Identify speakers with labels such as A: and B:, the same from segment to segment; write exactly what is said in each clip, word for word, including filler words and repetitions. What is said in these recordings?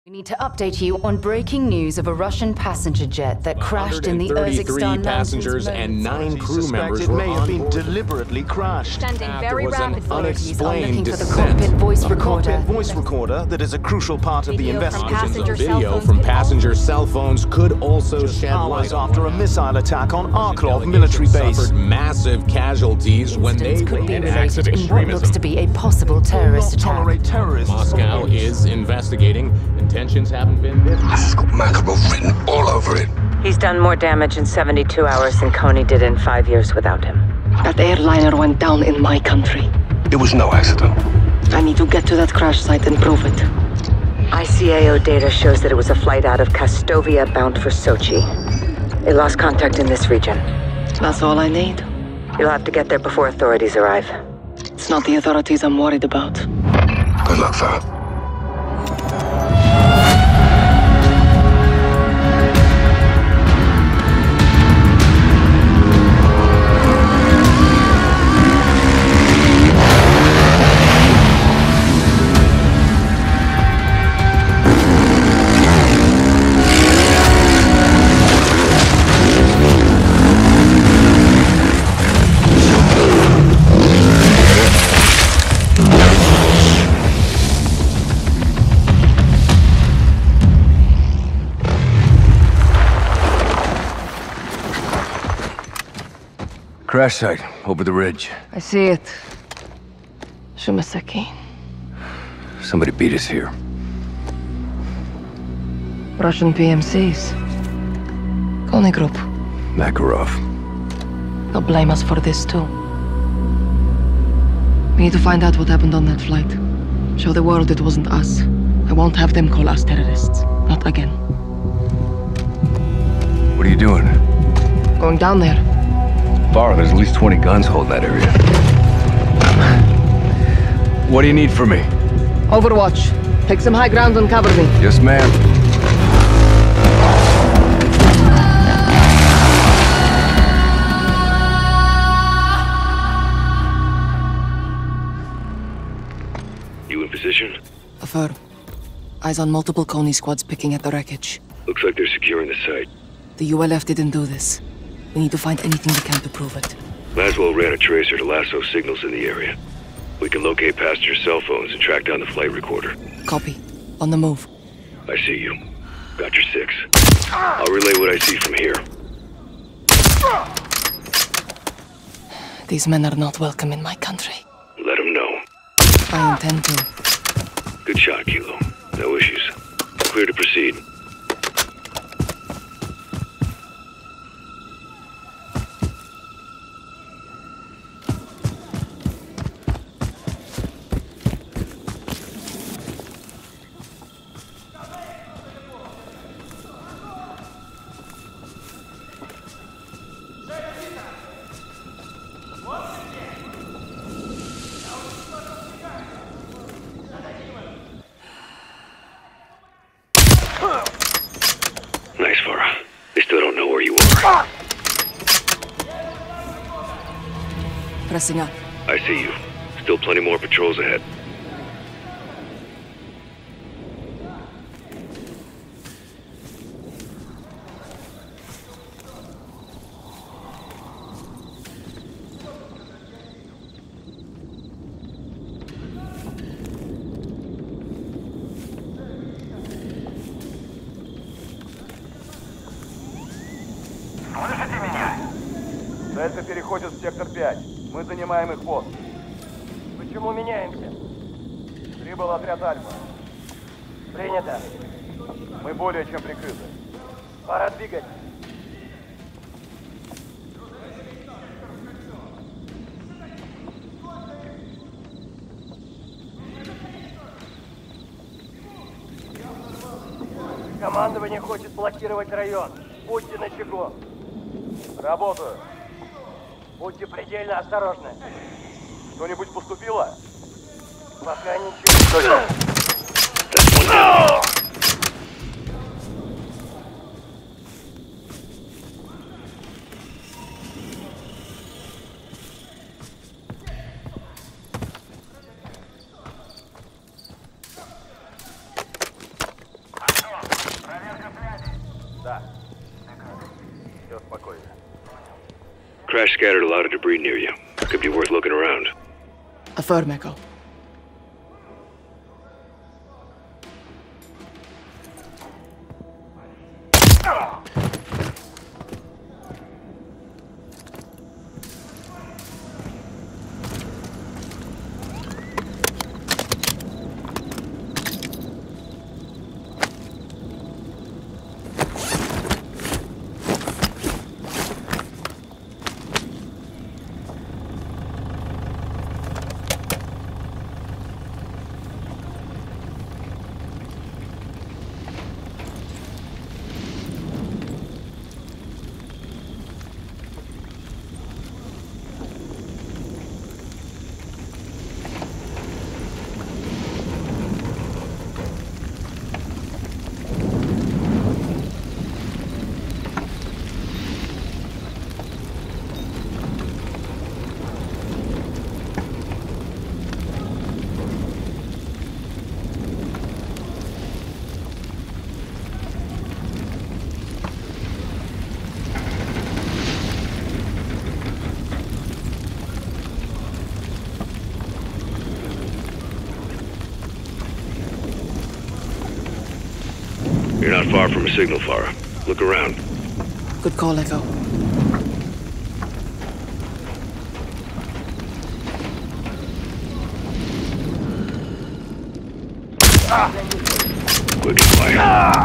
A: We need to update you on breaking news of a Russian passenger jet that crashed in the Urzikstan
B: passengers and nine crew members were
C: may have
B: on
C: been
B: board.
C: deliberately crashed.
D: Descending very
B: was an
D: rapidly.
A: Authorities are
B: unexplained
A: looking for the
B: descent.
A: cockpit voice
C: A
A: recorder.
C: cockpit voice recorder that is a crucial part of the
D: Video from
C: investigation.
D: passenger cell
B: Video
D: phones
B: from
D: could
B: passenger cell phones could also shed
C: Hours
B: light on
C: after
B: what
C: a
B: happened.
C: missile attack on Arklov
B: Delegation
C: military base.
B: suffered massive casualties when they
A: Incidents
B: were
A: could be
B: in
A: related
B: acts of
A: in what
B: extremism.
A: looks to be a possible terrorist
C: Do not
A: attack.
C: tolerate terrorists.
B: Moscow is investigating. Intentions haven't been.
E: This has got Makarov written all over it.
F: He's done more damage in seventy-two hours than Coney did in five years without him.
G: That airliner went down in my country.
E: It was no accident.
G: I need to get to that crash site and prove it.
F: I C A O data shows that it was a flight out of Kastovia bound for Sochi. They lost contact in this region.
G: That's all I need.
F: You'll have to get there before authorities arrive.
G: It's not the authorities I'm worried about.
E: Good luck, Farah.
H: Crash site, over the ridge.
G: I see it. Shumaseki.
H: Somebody beat us here.
G: Russian P M Cs. Coney Group.
H: Makarov.
G: They'll blame us for this too. We need to find out what happened on that flight. Show the world it wasn't us. I won't have them call us terrorists. Not again.
H: What are you doing?
G: Going down there.
H: Farah, there's at least twenty guns holding that area. What do you need from me?
G: Overwatch. Take some high ground and cover me.
H: Yes, ma'am.
I: You in position?
G: Affirm. Eyes on multiple Coney squads picking at the wreckage.
I: Looks like they're securing the site.
G: The U L F didn't do this. We need to find anything we can to prove it.
I: Laswell ran a tracer to lasso signals in the area. We can locate passenger cell phones and track down the flight recorder.
G: Copy. On the move.
I: I see you. Got your six. I'll relay what I see from here.
G: These men are not welcome in my country.
I: Let them know.
G: I intend to.
I: Good shot, Kilo. No issues. Clear to proceed. Nice, Farah. They still don't know where you are.
G: Pressing up.
I: I see you. Still plenty more patrols ahead.
J: Слышите меня? Дельта переходит в сектор пять. Мы занимаем их пост. Почему меняемся? Прибыл отряд Альфа. Принято. Мы более чем прикрыты. Пора двигать. Командование хочет блокировать район. Будьте начеку. Работаю. Будьте предельно осторожны. Что-нибудь поступило? Пока ничего. Да. Все спокойно.
I: Crash scattered a lot of debris near you. Could be worth looking around.
G: Affirm, Echo.
I: You're not far from a signal, Farah. Look around.
G: Good call, Echo.
I: Quick and fire.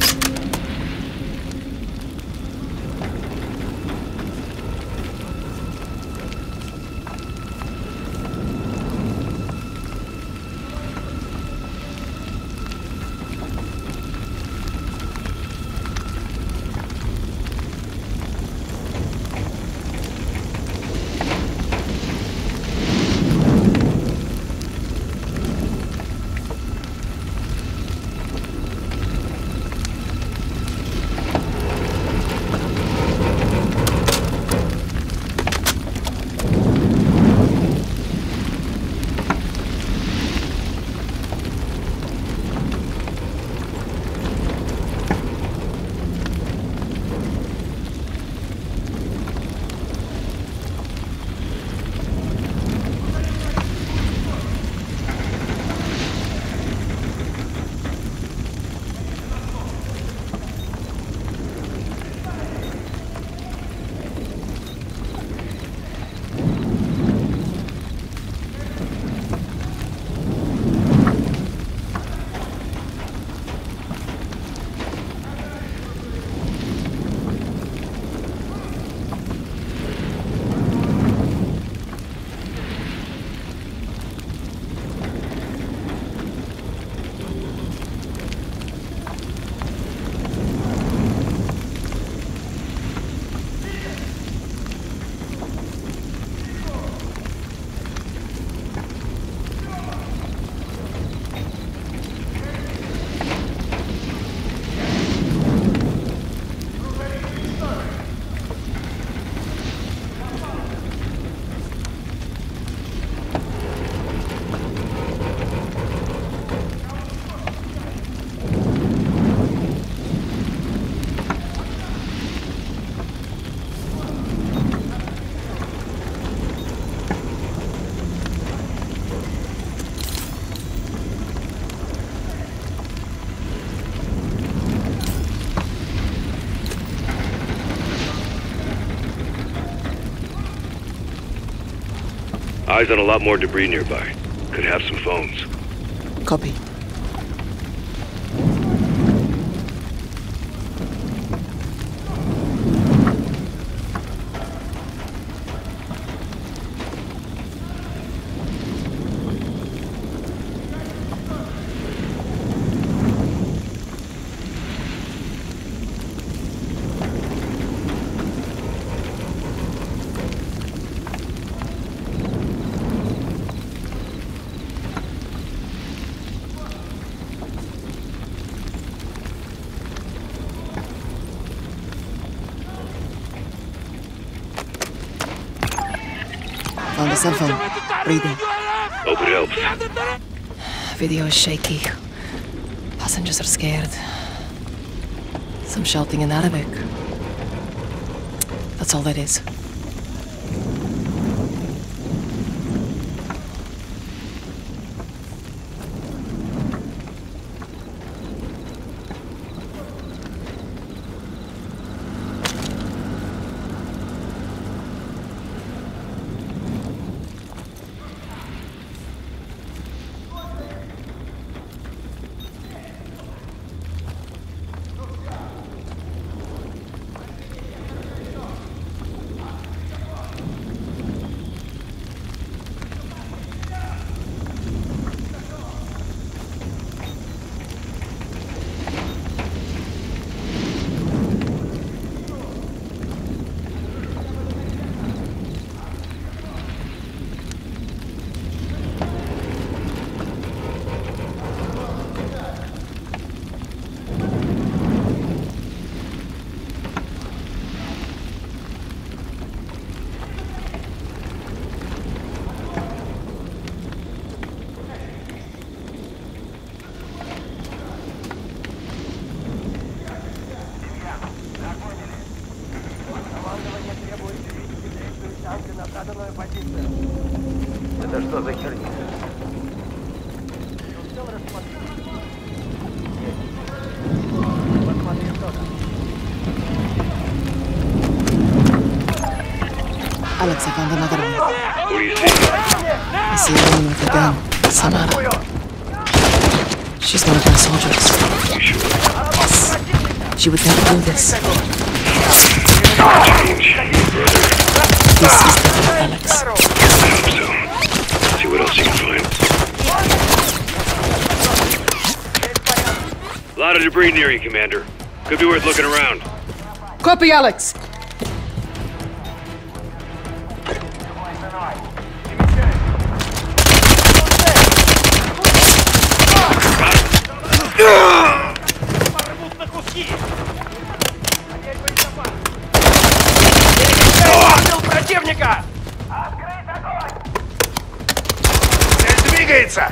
I: Eyes on a lot more debris nearby. Could have some phones.
G: Copy. Found a cell phone. Reading.
I: Hope it helps.
G: Video is shaky. Passengers are scared. Some shouting in Arabic. That's all that is.
J: Это что за херня? Посмотри, что там.
G: Alex, I found another one.
I: What do you see?
G: I see a woman with a gun. Samara. She's one of my soldiers.
I: You sure?
G: Yes. She would never do this.
I: Change, brother.
G: This is the Alex.
I: I hope so. See what else you can find. A lot of debris near you, Commander. Could be worth looking around.
G: Copy, Alex.
J: Противника! Открыть огонь! Цель двигается!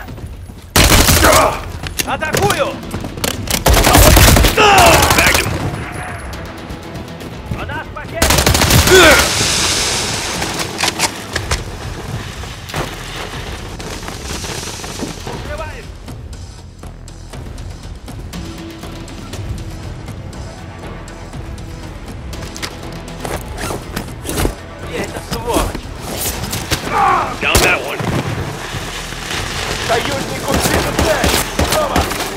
J: Атакую!
I: Bagged him.
J: У нас потеря! Укрываюсь! Где эта сволочь?
I: Down that one.
J: Союзник убит цель! Снова!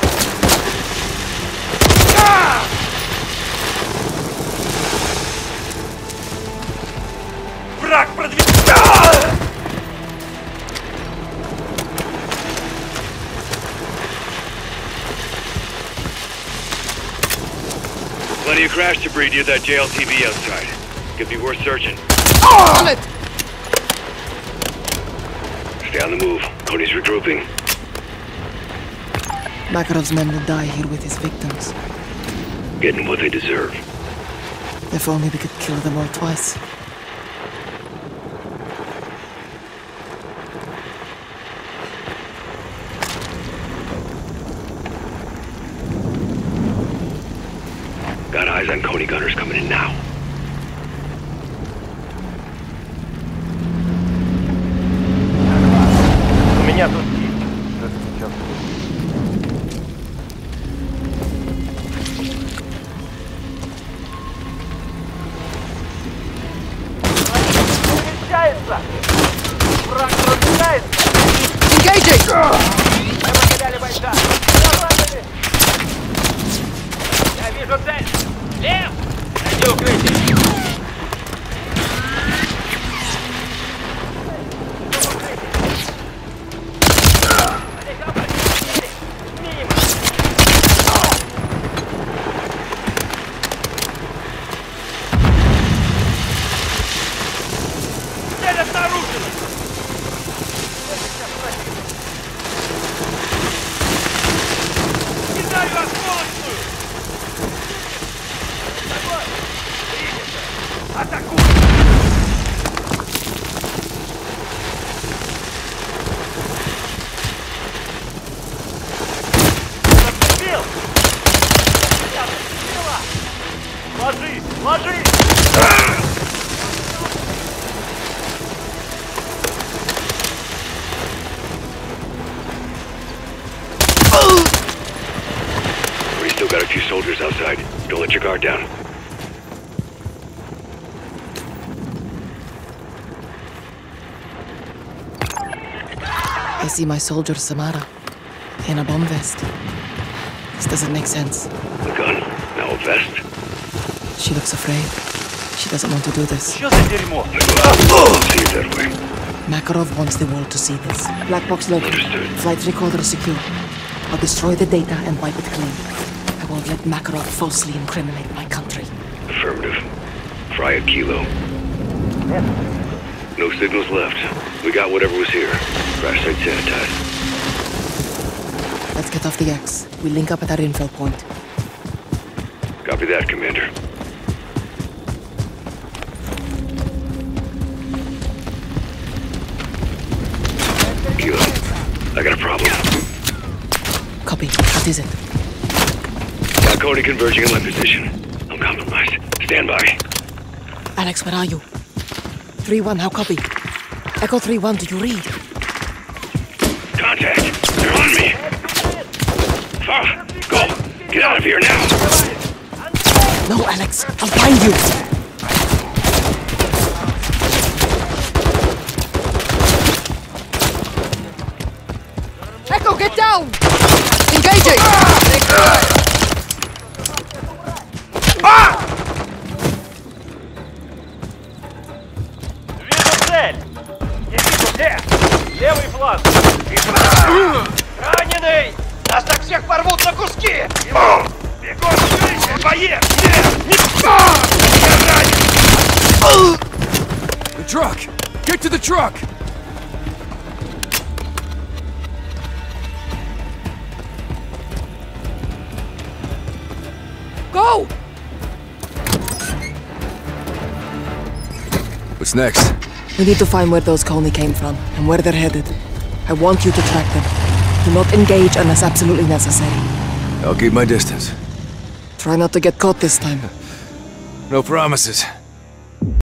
J: Враг продвигается!
I: Plenty of crash debris near that J L T V outside. Could be worth searching.
G: On it!
I: Stay on the move. Tony's regrouping.
G: Makarov's men will die here with his victims.
I: Getting what they deserve.
G: If only we could kill them all twice.
I: Got eyes on Coney gunners coming in now.
J: У меня тут есть. Что это сейчас? Встречается! Враг продвигается!
G: Engaging!
J: Мы потеряли бойца! Заладили! Я вижу цель! Лев! Найди укрытие! Цель обнаружена! Кидаю осколочную! Такой! Видишь?
I: We still got a few soldiers outside. Don't let your guard down.
G: I see my soldier Samara in a bomb vest. This doesn't make sense.
I: The gun, now a vest.
G: She looks afraid. She doesn't want to do this.
I: See it that way.
G: Makarov wants the world to see this. Black box located.
I: Understood.
G: Flight recorder secure. I'll destroy the data and wipe it clean. I won't let Makarov falsely incriminate my country.
I: Affirmative. Fry a kilo. No signals left. We got whatever was here. Crash site sanitized.
G: Let's get off the X. We link up at our infill point.
I: Copy that, Commander. Kilo, I got a problem.
G: Copy. What is it?
I: Got Cody converging in my position. I'm compromised. Stand by.
G: Alex, where are you? three one, how copy? Echo three one, do you read?
I: Contact! They're on me! Farah, go! Get out of here now!
G: No, Alex, I'll find you! Echo, get down! Engaging!
J: Ah! Цель! Не вижу где! Левый фланг! Раненый! Нас так всех порвут на куски! Бегом скорее! Боец! Нет! Не... Я ранен!
H: The truck! Get to the truck!
G: Go!
H: What's next?
G: We need to find where those Coney came from, and where they're headed. I want you to track them. Do not engage unless absolutely necessary.
H: I'll keep my distance.
G: Try not to get caught this time.
H: No promises.